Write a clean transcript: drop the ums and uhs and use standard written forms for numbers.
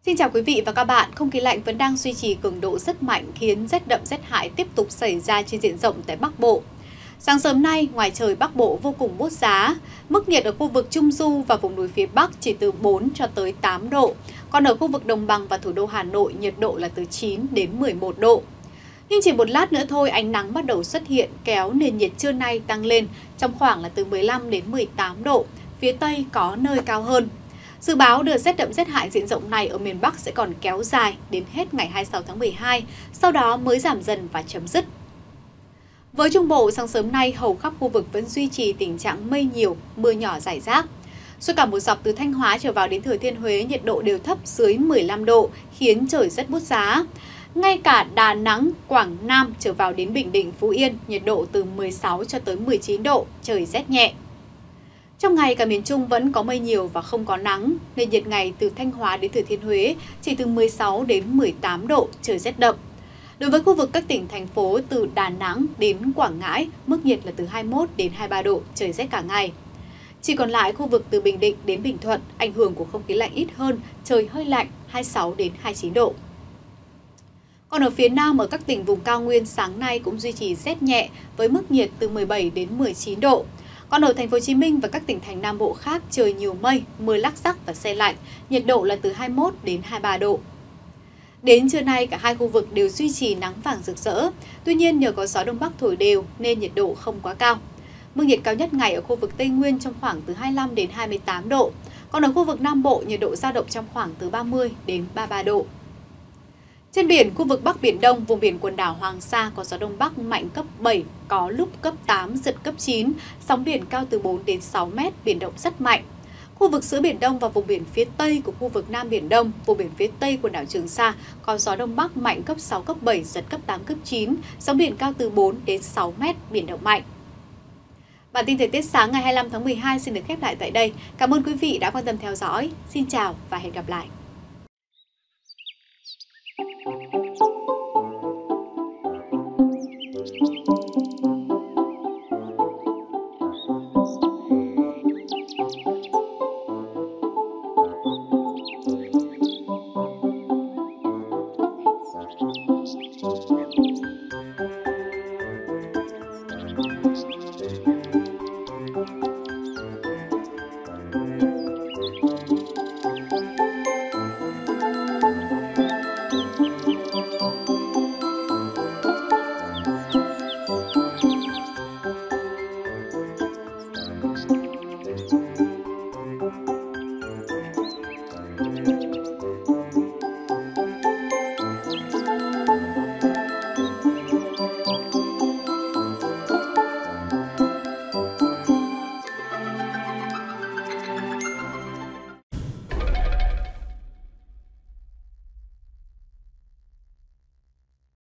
Xin chào quý vị và các bạn, không khí lạnh vẫn đang duy trì cường độ rất mạnh khiến rét đậm rét hại tiếp tục xảy ra trên diện rộng tại Bắc Bộ. Sáng sớm nay, ngoài trời Bắc Bộ vô cùng buốt giá, mức nhiệt ở khu vực Trung Du và vùng núi phía Bắc chỉ từ 4 cho tới 8 độ, còn ở khu vực Đồng bằng và thủ đô Hà Nội nhiệt độ là từ 9 đến 11 độ. Nhưng chỉ một lát nữa thôi ánh nắng bắt đầu xuất hiện kéo nền nhiệt trưa nay tăng lên trong khoảng là từ 15 đến 18 độ, phía Tây có nơi cao hơn. Dự báo đợt rét đậm rét hại diện rộng này ở miền Bắc sẽ còn kéo dài đến hết ngày 26 tháng 12, sau đó mới giảm dần và chấm dứt. Với Trung Bộ, sáng sớm nay hầu khắp khu vực vẫn duy trì tình trạng mây nhiều, mưa nhỏ rải rác. Suốt cả một dọc từ Thanh Hóa trở vào đến Thừa Thiên Huế, nhiệt độ đều thấp dưới 15 độ, khiến trời rất buốt giá. Ngay cả Đà Nẵng, Quảng Nam trở vào đến Bình Định, Phú Yên, nhiệt độ từ 16 cho tới 19 độ, trời rét nhẹ. Trong ngày, cả miền Trung vẫn có mây nhiều và không có nắng, nên nhiệt ngày từ Thanh Hóa đến Thừa Thiên Huế chỉ từ 16 đến 18 độ, trời rét đậm. Đối với khu vực các tỉnh, thành phố từ Đà Nẵng đến Quảng Ngãi, mức nhiệt là từ 21 đến 23 độ, trời rét cả ngày. Chỉ còn lại khu vực từ Bình Định đến Bình Thuận, ảnh hưởng của không khí lạnh ít hơn, trời hơi lạnh, 26 đến 29 độ. Còn ở phía Nam, ở các tỉnh vùng cao nguyên sáng nay cũng duy trì rét nhẹ với mức nhiệt từ 17 đến 19 độ. Còn ở thành phố Hồ Chí Minh và các tỉnh thành Nam Bộ khác trời nhiều mây, mưa lắc xắc và se lạnh, nhiệt độ là từ 21 đến 23 độ. Đến trưa nay cả hai khu vực đều duy trì nắng vàng rực rỡ, tuy nhiên nhờ có gió đông bắc thổi đều nên nhiệt độ không quá cao. Mức nhiệt cao nhất ngày ở khu vực Tây Nguyên trong khoảng từ 25 đến 28 độ, còn ở khu vực Nam Bộ nhiệt độ dao động trong khoảng từ 30 đến 33 độ. Trên biển, khu vực Bắc Biển Đông, vùng biển quần đảo Hoàng Sa có gió Đông Bắc mạnh cấp 7, có lúc cấp 8, giật cấp 9, sóng biển cao từ 4 đến 6 mét, biển động rất mạnh. Khu vực giữa Biển Đông và vùng biển phía Tây của khu vực Nam Biển Đông, vùng biển phía Tây quần đảo Trường Sa có gió Đông Bắc mạnh cấp 6, cấp 7, giật cấp 8, cấp 9, sóng biển cao từ 4 đến 6 mét, biển động mạnh. Bản tin thời tiết sáng ngày 25 tháng 12 xin được khép lại tại đây. Cảm ơn quý vị đã quan tâm theo dõi. Xin chào và hẹn gặp lại.